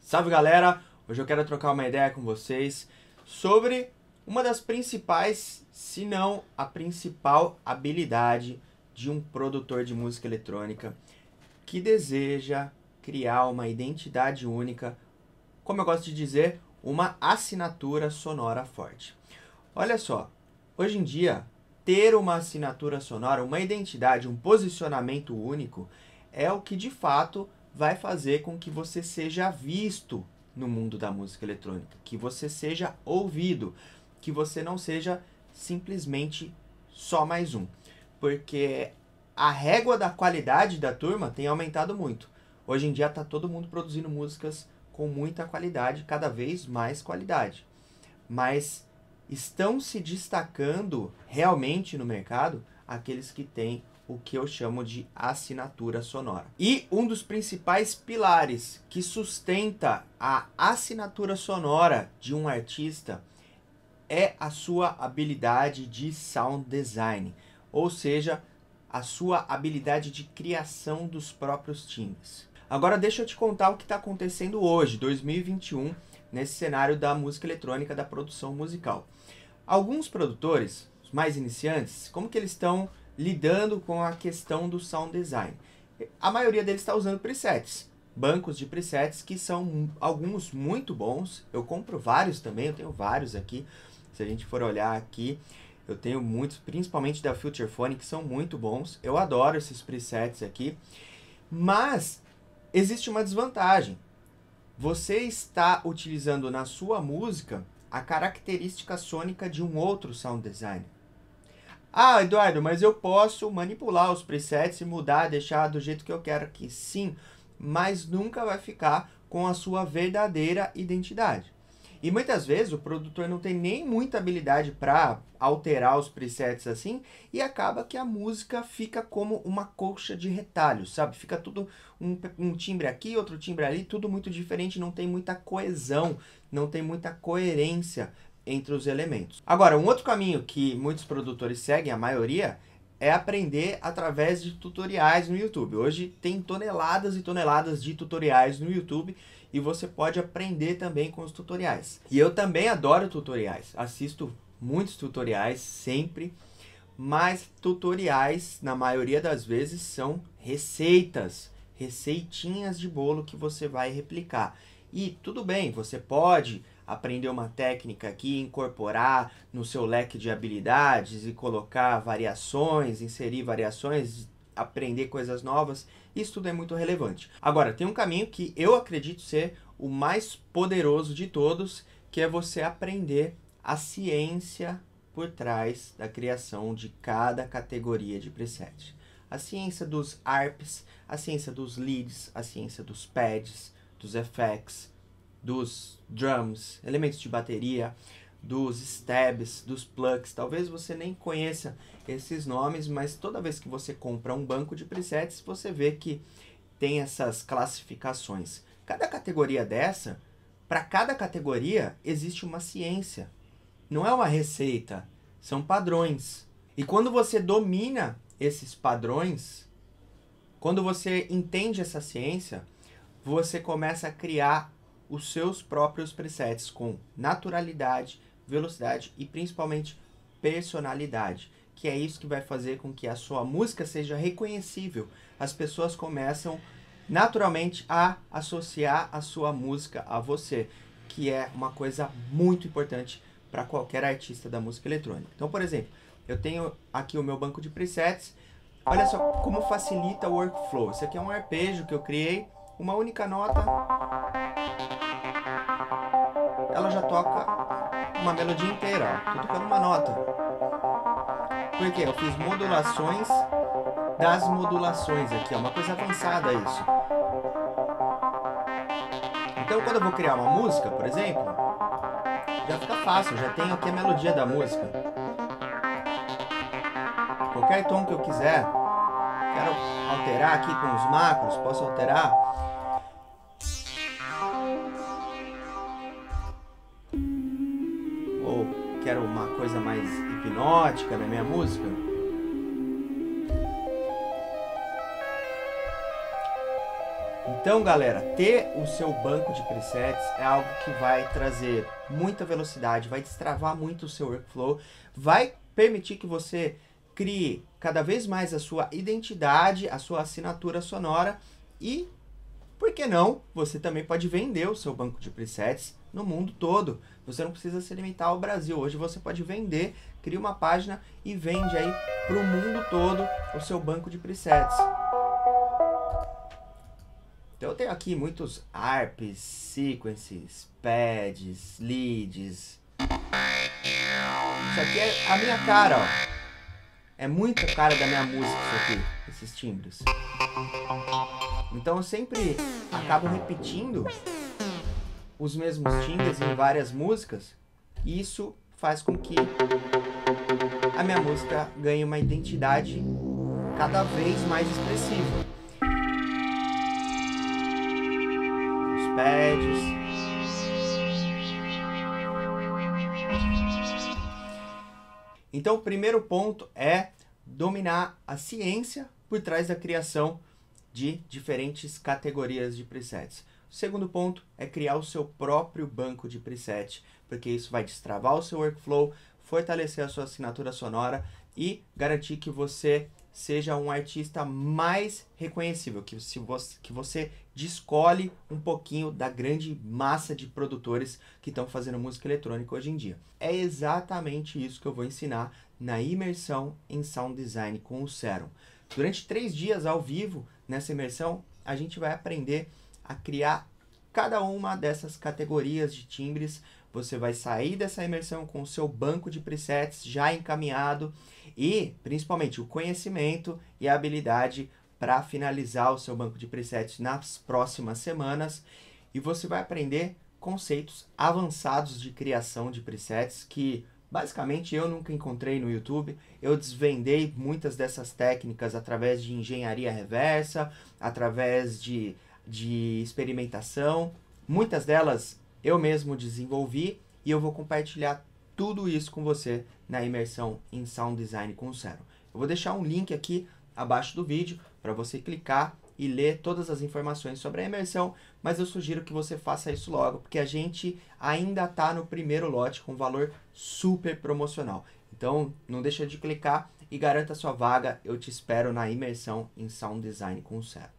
Salve galera, hoje eu quero trocar uma ideia com vocês sobre uma das principais, se não a principal habilidade de um produtor de música eletrônica que deseja criar uma identidade única, como eu gosto de dizer, uma assinatura sonora forte. Olha só, hoje em dia, ter uma assinatura sonora, uma identidade, um posicionamento único é o que de fato vai fazer com que você seja visto no mundo da música eletrônica, que você seja ouvido, que você não seja simplesmente só mais um. Porque a régua da qualidade da turma tem aumentado muito. Hoje em dia está todo mundo produzindo músicas com muita qualidade, cada vez mais qualidade. Mas estão se destacando realmente no mercado aqueles que têm o que eu chamo de assinatura sonora. E um dos principais pilares que sustenta a assinatura sonora de um artista é a sua habilidade de sound design, ou seja, a sua habilidade de criação dos próprios timbres. Agora deixa eu te contar o que está acontecendo hoje, 2021, nesse cenário da música eletrônica, da produção musical. Alguns produtores, os mais iniciantes, como que eles estão lidando com a questão do sound design? A maioria deles está usando presets, bancos de presets que são alguns muito bons. Eu compro vários também, eu tenho vários aqui. Se a gente for olhar aqui, eu tenho muitos, principalmente da Futurephone, que são muito bons. Eu adoro esses presets aqui, mas existe uma desvantagem. Você está utilizando na sua música a característica sônica de um outro sound designer. Ah, Eduardo, mas eu posso manipular os presets e mudar, deixar do jeito que eu quero aqui. Sim, mas nunca vai ficar com a sua verdadeira identidade. E muitas vezes o produtor não tem nem muita habilidade para alterar os presets assim, e acaba que a música fica como uma colcha de retalhos, sabe? Fica tudo um timbre aqui, outro timbre ali, tudo muito diferente, não tem muita coesão, não tem muita coerência entre os elementos. Agora, um outro caminho que muitos produtores seguem, a maioria, é aprender através de tutoriais no YouTube. Hoje tem toneladas e toneladas de tutoriais no YouTube e você pode aprender também com os tutoriais. E eu também adoro tutoriais, assisto muitos tutoriais sempre, mas tutoriais, na maioria das vezes, são receitas, receitinhas de bolo que você vai replicar. E tudo bem, você pode aprender uma técnica aqui, incorporar no seu leque de habilidades e colocar variações, inserir variações, aprender coisas novas, isso tudo é muito relevante. Agora, tem um caminho que eu acredito ser o mais poderoso de todos, que é você aprender a ciência por trás da criação de cada categoria de preset. A ciência dos ARPs, a ciência dos leads, a ciência dos pads, dos effects, dos drums, elementos de bateria, dos stabs, dos plugs. Talvez você nem conheça esses nomes, mas toda vez que você compra um banco de presets, você vê que tem essas classificações. Cada categoria dessa, para cada categoria, existe uma ciência. Não é uma receita, são padrões. E quando você domina esses padrões, quando você entende essa ciência, você começa a criar os seus próprios presets com naturalidade, velocidade e principalmente personalidade, que é isso que vai fazer com que a sua música seja reconhecível. As pessoas começam naturalmente a associar a sua música a você, que é uma coisa muito importante para qualquer artista da música eletrônica. Então, por exemplo, eu tenho aqui o meu banco de presets. Olha só como facilita o workflow. Isso aqui é um arpejo que eu criei, uma única nota, ela já toca uma melodia inteira, ó. Tô tocando uma nota. Por quê? Eu fiz modulações das modulações aqui, ó, uma coisa avançada isso. Então quando eu vou criar uma música, por exemplo, já fica fácil, já tenho aqui a melodia da música. Qualquer tom que eu quiser, quero alterar aqui com os macros, posso alterar. Ou quero uma coisa mais hipnótica na minha música. Então, galera, ter o seu banco de presets é algo que vai trazer muita velocidade, vai destravar muito o seu workflow, vai permitir que você crie cada vez mais a sua identidade, a sua assinatura sonora e, por que não, você também pode vender o seu banco de presets no mundo todo. Você não precisa se limitar ao Brasil. Hoje você pode vender, cria uma página e vende aí para o mundo todo o seu banco de presets. Então eu tenho aqui muitos ARPs, sequences, pads, leads. Isso aqui é a minha cara, ó. É muita cara da minha música isso aqui, esses timbres. Então eu sempre acabo repetindo os mesmos timbres em várias músicas. E isso faz com que a minha música ganhe uma identidade cada vez mais expressiva. Os pads. Então o primeiro ponto é dominar a ciência por trás da criação de diferentes categorias de presets. O segundo ponto é criar o seu próprio banco de preset, porque isso vai destravar o seu workflow, fortalecer a sua assinatura sonora e garantir que você seja um artista mais reconhecível, que você descole um pouquinho da grande massa de produtores que estão fazendo música eletrônica hoje em dia. É exatamente isso que eu vou ensinar na imersão em Sound Design com o Serum. Durante 3 dias ao vivo, nessa imersão, a gente vai aprender a criar cada uma dessas categorias de timbres. Você vai sair dessa imersão com o seu banco de presets já encaminhado e, principalmente, o conhecimento e a habilidade para finalizar o seu banco de presets nas próximas semanas. E você vai aprender conceitos avançados de criação de presets que, basicamente, eu nunca encontrei no YouTube. Eu desvendei muitas dessas técnicas através de engenharia reversa, através de experimentação. Muitas delas eu mesmo desenvolvi e eu vou compartilhar tudo isso com você na imersão em Sound Design com o Serum. Eu vou deixar um link aqui abaixo do vídeo para você clicar e ler todas as informações sobre a imersão, mas eu sugiro que você faça isso logo, porque a gente ainda está no primeiro lote com valor super promocional. Então não deixa de clicar e garanta sua vaga. Eu te espero na imersão em Sound Design com o Serum.